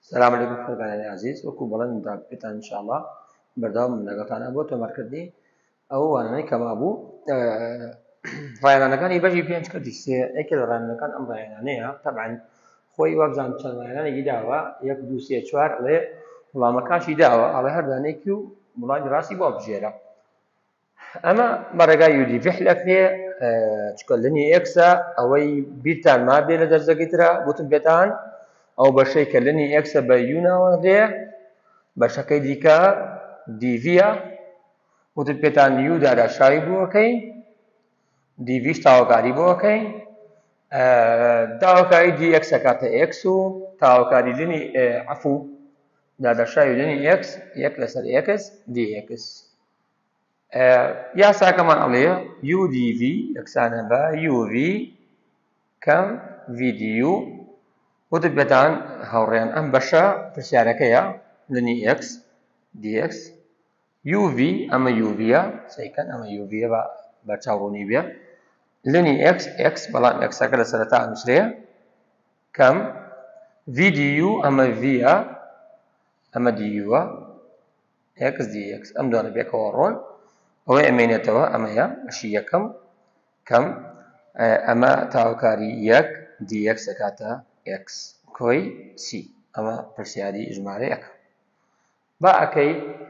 السلام عليكم خۆگەنانی عزیز وەکو بەڵێن پێتان انشاءالله بەردەوام لەگەڵتانە بۆ تۆمارکردنی ئەو وانانەی کە مابوو ڕایانەکانی بەشی پێنج کردی سێ یەکێ لە ڕایانەکان ئەم ڕایانانەیە طبعاً خۆی وابزان چەند ڕایانێکی داوە 1 2 3 4 ئەڵێ وڵامەکانشی داوە ئەڵێ هەر دانێکی و وڵامی ڕاستی بۆ بژێرە ئەمە بەڕێگای یودی فعلەک لێ چکە لەنی ئێکسە ئەوەی بیرتان مابێ لە دەرزەکەی ترە گوتم پێتان ئەو بەشەی کە لەنی ئێکسە بە یو ناوەندێ بەشەکەی دیکە دیڤە وتم پێتان یو داراشاوی بۆکەین دیڤیش تاوەکاری بۆکەین تاوەکاری دی ئێکسە کاتە ئێکس و تاوەکاری لەنی عەفو داداشاوی لەنی ئێکس یەک لەسەر ئێکس دی ئێکس یاساکەمان ئەڵێ یو دیڤی یەکسانە بە یوڤی کەم ڤیدیو وتم پێتان هاوڕێیان ئەم بەشە پرسیارەکەیە لەنی ئێکس دی ئێکس یوڤی ئەمە یوڤیە سەیکەن ئەمە یوڤیە بە چاوڕوونی بێ لەنی ئێکس ئێکس بەڵام ئێکسەکە لە سەرەتا ئەنووسرێ کەم ڤیدیو ئەمە ڤیە ئەمە دیوە ئێکس دی ئێکس ئەم دوانە بێکەوە ڕۆن ئەوەی ئەمێنێتەوە ئەمەیە بەشی یەکەم کەم ئەمە تاوەکاری یەک دی ئێکس دەکاتە ئێکس کۆی سی ئەمە پرسیاری ژمارە یەک با ئەکەی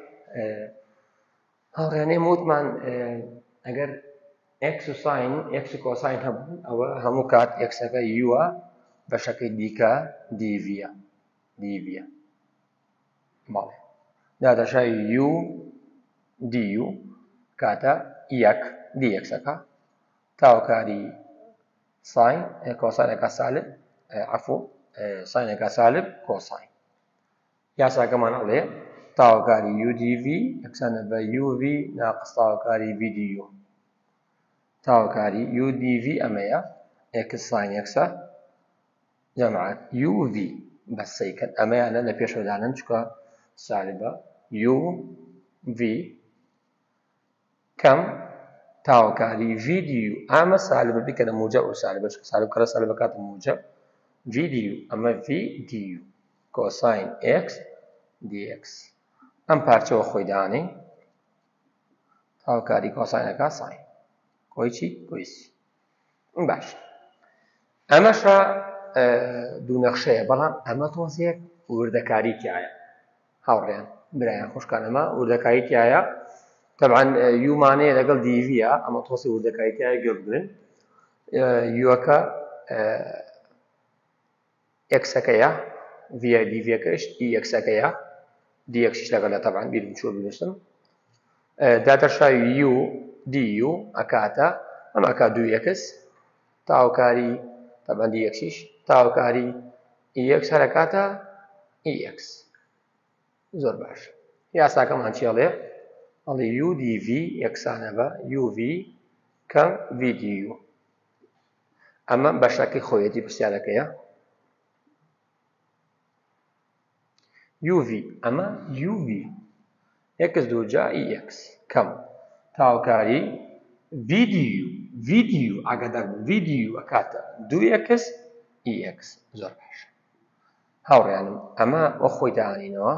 هاوڕێنەی وتمان ئەگەر ئێکس و ساین ئێکس و کۆساین هەبوو ئەوە هەموو کات ئێکسەکە یووە بەشەکەی دیکە دیڤە دیڤە بەڵێ داداشاوی یو دیو کاتە یەک دی ئێکسەکە تاوەکاری ساین کۆساینەکە سالب عەفو ساینەکە سالب کۆساین یاساکەمان ئەڵێ تاوەکاری یو دیڤی یەکسانە بە یوڤی ناقس تاوەکاری ڤیدیو تاوەکاری یو دیڤی ئەمەیە ئێکس ساین ئێکسە جەماعەت یوڤی بە سەیکەن ئەمەیانە لە پێشەدانن چکە سالبە یو ڤی کەم تاوەکاری ڤیدیو ئەمە سالبە بیکەنە موجب و سالبە سالب کەرە سالبە کاتە موجب ڤیدیو ئەمە ڤیدیو کۆساین ئێکس دی ئێکس ئەم پارچەوە خۆی دانێ تاوەکاری کۆساینەکە ساین کۆی چی کۆی سی باش ئەمەشە دوو نەخشەیە بەڵام ئەمە تۆزێک وردەکاری تایە هاوڕێیان برایان خۆشکان ئەمە وردەکاری تایە طبعا یومانەیە لەگەڵ دیڤە ئەمە تۆسی وردەکاری تایە گوێ بگرن یوەکە ئێکسەکەیە ڤە دیڤەکەش ئی ئێکسەکەیە دی ئێکسیش لەگەڵە طبعا بیرم چوە بنووسم داداشاوی یو دیو ئەکاتە ئەم ئەکا دوو ئێکس تاوەکاری طبعا دی ئێکسیش تاوەکاری ئی ئێکس هەرەکاتە ئی ئێکس زۆر باش یاساکەمان چێڵێ ئەڵێ یو دیڤی یەکسانە بە یوڤی کەم ڤیدیو ئەمە بەشەکەی خۆیەتی پرسیارەکەیە یوڤی ئەمە یوڤی ئێکس دووجا ئی ئێکس کەم تاوەکاری ڤیدیو ڤیدیو ئاگادار بن ڤیدیو ئەکاتە دوو ئێکس ئی ئێکس زۆر باش هاوڕێیانم ئەمە وە خۆی داهانینەوە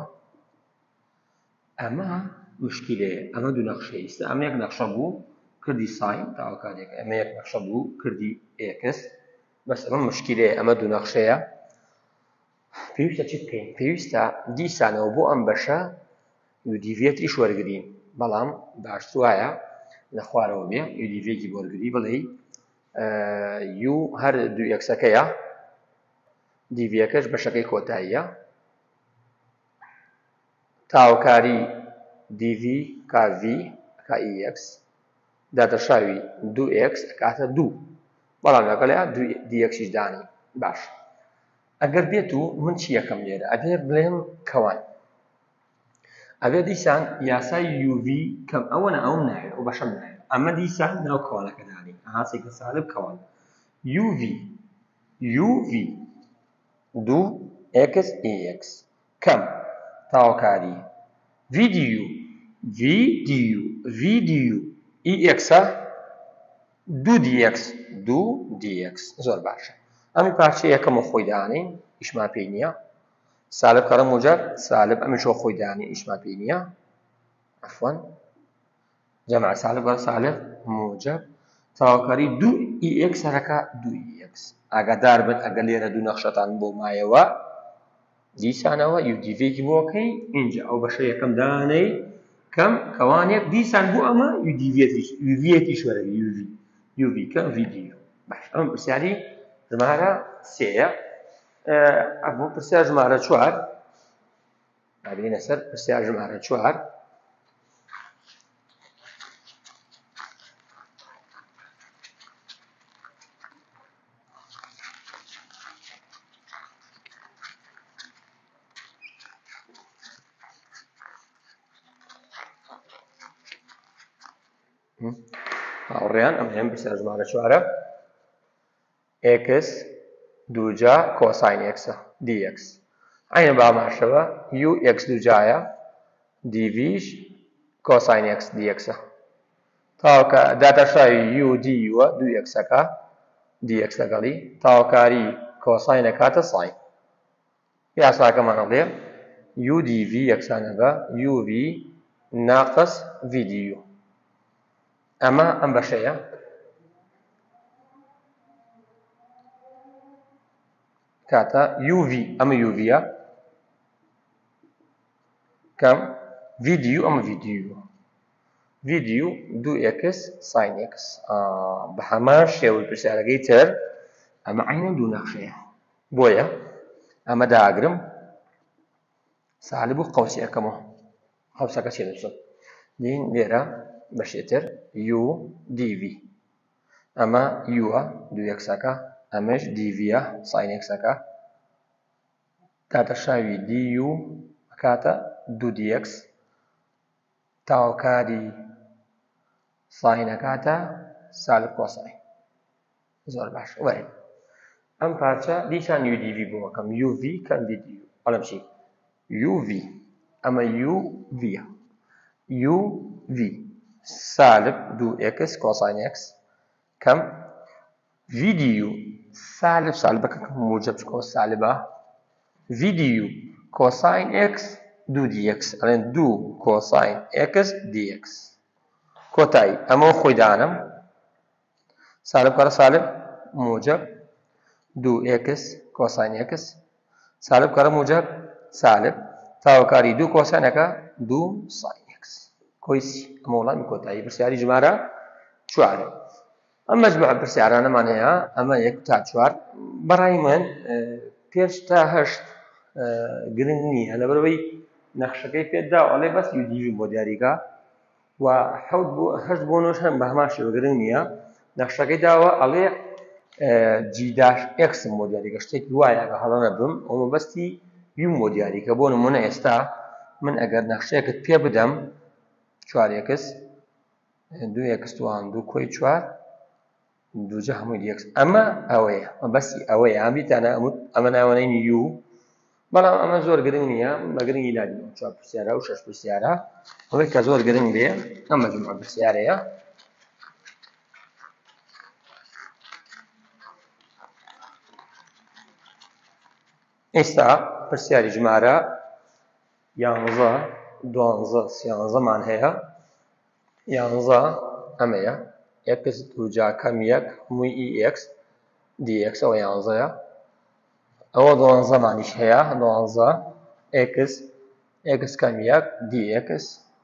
ئەمە مشکلەیە ئەمە دوو نەخشەیە ئەمە یەک نەخشە بوو کردی ساین تاوەکارێکە ئەمە یەک نەخشە بوو کردی ئێکس بەس ئەمە مشکلەیە ئەمە دوو نەخشەیە پێویستە چی بکەین پێویستە دیسانەوە بۆ ئەم بەشە یودیڤێتریش وەرگرین بەڵام باشتر وایە لە خوارەوە بێ یودیڤێکی وەرگری بڵێ یو هەر دوو ئێکسەکەیە دیڤەکەش بەشەکەی کۆتاییە تاوەکاری دیڤی کا ڤی کا ئی ئێکس داداشاوی دوو ئێکس ئەکاتە دوو بەڵام لەگەڵەیە دوو دی ئێکسیش دانی باش ئەگەر بێت و من چی یەکەم لێرە ئەبێ بڵێم کەوان ئەبێ دیسان یاسای یوڤی کەم ئەوەنە ئەوم نایە ئەو بەشەم نایە ئەمە دیسان ناو کەوانەکە دانی ئاهاسێکە سالب کەوان یوڤی یوڤی دوو ئێکس ئی ئێکس کەم تاوەکاری ڤیدیو ڤیدیو ڤیدیو ئی ئێکسە دوو دی ئێکس دوو دی ئێکس زۆر باشە ئەمی پارچە یەکەمە خۆی دانین ئیشمان پێی نییە سالب كره موجب سالب أمي شو خوي داني إيش ما بينيا عفوا جمع سالب كره سالب موجب تاوكاري دو إي إكس هركا دو إي إكس أقدار بن أقلينا دو نقشتان بو مايوا دیسانەوە u dv کی بۆکەی اینجا ئەو بەشە یەکەم دانەی کەم کەوانێک دیسان بۆ ئەمە u dv وەرەوی uv کەم vdu باش ئەم پرسیاری ژمارە سێیە ئەمە پرسیار ژمارە 4 ئابینە سەر پرسیار ژمارە 4 هاوڕێیان ئەم هێم پرسیار ژمارە 4 x دووجا کۆساین x dx عینە باماشەوە u x دووجایە dvش کۆساین x dx تاوەکە داتەشاوی u du دوو xەکە dx لەگەڵی تاوەکاری کۆساینە کاتە ساین یاساکەمان هەڵێ u dv یەکسانە بە uv ناقص vdu ئەمە ئەم بەشەیە کاتە uv ئەمە uv-ە کەم vdu ئەمە vdu 2x sin x بە هەمان شێوەی پرسیارەکەی تر ئەمە عینەن دوو نەخشەیە بۆیە ئەمە داگرم سالب و قەوسی ئەەکەمەوە قەوسەکە چێ دەچم دین لێرە بەشێتر u dv ئەمە u-ە 2xەکە ئەمەش dv-ە sin x-ەکە داتەشاوی du کاتە 2dx تاوەکاری ساینە کاتە سالب کۆساین زۆر باش وەرن ئەم پارچە دیسان u dv بۆکەم uv کەم vdu بەڵام چی uv ئەمە uv-ە uv سالب 2x cosine x كم فيديو سالبەکە موجب كوس سالبة فيديو cosine x 2dx ئەڵێن 2 cosine x dx کۆتایی ئەمە خۆی دانم سالب کەرە سالب موجب 2x cosine x سالب کەرە موجب سالب تاوەکاری 2 cosineەکە 2 sin كويسي ئەمە وەڵامی کۆتایی پرسیاری ژمارە 4 ئەم مەجموعە پرسیارانەمان هەیە ئەمە 1 تا 4 بەڕای من 5 تا 8 گرنگ نییە لەبەرەوەی نەخشەکەی پێدا ئەڵێ بەس u dv بۆ دیاریکە و 8 بۆ 9 هەم بە هەمان شێوە گرنگ نییە نەخشەکەی داوە ئەڵێ g-x بۆ دیاریکە شتێکی وایە کە هەڵە نەبم ئەومە بەستی u بۆ دیاریکە بۆ نمونە ئێستا من ئەگەر نەخشەیەکت پێ بدەم 4x 2x توان 2 کۆی 4 دووجە هەمووی dx ئەمە ئەوەیە بەسی ئەوەیە ئەم بیتانە ئەمە ناوەنەی u بەڵام ئەمە زۆر گرنگ نییە بە گرنگی نادینەوە 4 پرسیارە و 6 پرسیارە ئەوەی کە زۆر گرنگ بێ ئەم مەجموعە پرسیارەیە ئێستا پرسیاری ژمارە 11 12 13 مان هەیە 11 ئەمەیە x دووجا کەم 1 هەمووی x dx ئەوە 11ە ئەوە 12 مانیش هەیە 12 x کەم 1 dx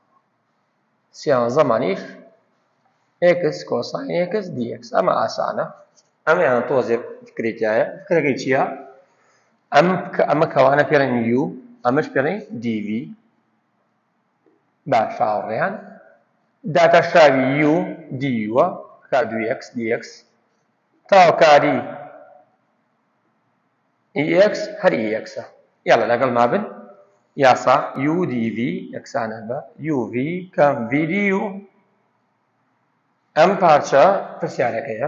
13 مانیش x cosine x dx ئەمە ئاسانە ئەمەیان تۆزێک فکرێکایە فکرەکەی چییە ئەمە کەوانە پێڵێن u ئەمەش پێڵێن dv باش هاوڕێیان داتەشاوی u du-ە کا 2x dx تاوەکاری ex هەر exە یاڵە لەگەڵ ما بن یاسا u dv یەکسانە بە uv کەم vdu ئەم پارچە پرسیارەکەیە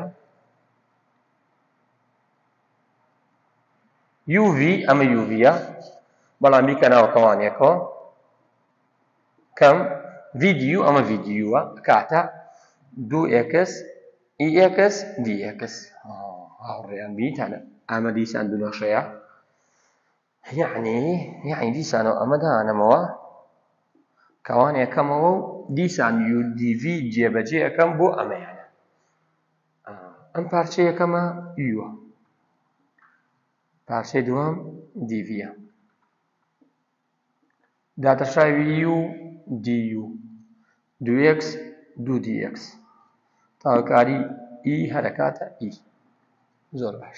uv ئەمە uv-ە بەڵام بیکەناوە کەوانێکەوە کەم vdu ئەمە vdu-ە کاتە 2x ex dx هاوڕێیان بیتانە ئەمە دیسان دوو نەخشەیە يعني دیسانەوە ئەمە دانەمەوە کەوان یەکەمەوە و دیسان UDV جێبەجێ یەکەم بۆ ئەمەیانە ئەم پارچە یەکەمە یووە پارچەی دووەم دیڤە داتەشاوی یو دیU 2x 2dx تاوەکاری ئی هەرەکاتە ئی زۆر باش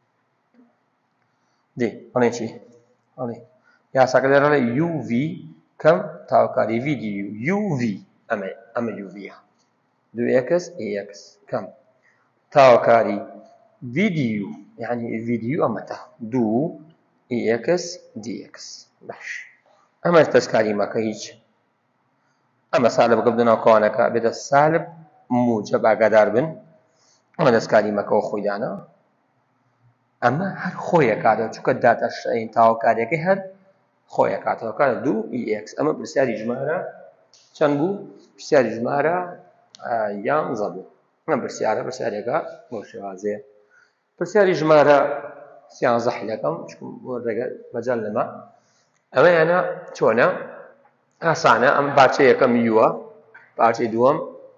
دێ ئەڵێ چی ئەڵێ یاساکە لێرەڵێ UV کەم تاوەکاری V دیU UV ئەمە UVە 2x AX کەم تاوەکاری VDU یعنی VDU ئەمەتە 2AX DX باش ئەمە دەستکاری مەکە هیچ ئەمە سالبەکە بدەنەوە کۆوانەکە بێتە سالب موجب ئاگادار بن ئەمە دەستکاری مەکەوە خۆی دانەوە ئەمە هەر خۆیە کاتەوە چونکە داتەشین تاوەکاریەکەی هەر خۆیە کاتەوە کاتە 2EX ئەمە پرسیاری ژمارە چەند بوو پرسیاری ژمارە 11 بوو ئەم پرسیارەکە بۆ شێوازەیە پرسیاری ژمارە 13 حلەکەم بۆ مەجال لەمە ئەمەیانە چۆنە ئاسانە ئەم پارچەی یەکەم یووە پارچەی دووەم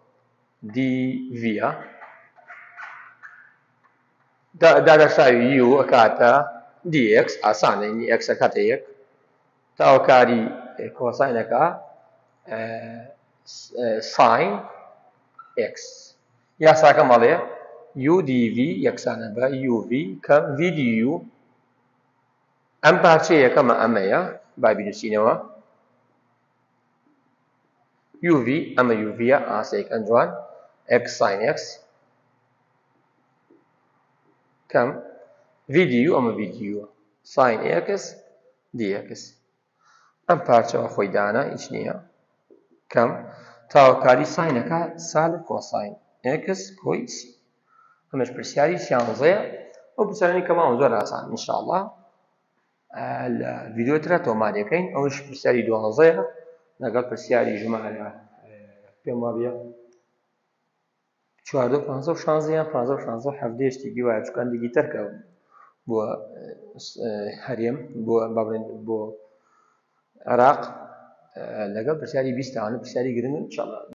دیڤە دادەشاوی یو ئەکاتە دیX ئاسانە X ئەکاتە یەک تاوەکاری کۆساینەکە ساین X یاساکە مەڵێ UDV یەکسانە بە UV کە VDU ئەم پارچەی یەکەمە ئەمەیە با بینوسینەوە UV ئەمە UVە ئاسەیەکەن جوان X sin X کەم VDU ئەمە VDU sin X DX ئەم پارچەوە خۆی دانا هیچ نییە کەم تاوەکاری ساینەکە سالب کۆساین X کۆی سی ئەمەش پرسیاری 13ەیە ئەو پرسیارانی کەماوە زۆر ئاسان ئینشاءڵڵا لە ڤیدیۆ ترە تۆمارەکەین ئەوش پرسیاری 12ەیە لەگەڵ پرسیاری ژمارە پێم وابێ 14 15 16 یان 15 16 17 شتێکی وایە چونکە هەندێکی تەرکە بۆ هەرێم بۆ عێراق لەگەڵ پرسیاری 20 تاوانە پرسیاری گرنگن ئینشاءڵڵا